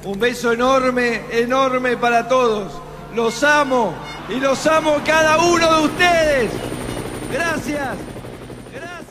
Un beso enorme, enorme para todos. Los amo y los amo cada uno de ustedes. Gracias. Gracias.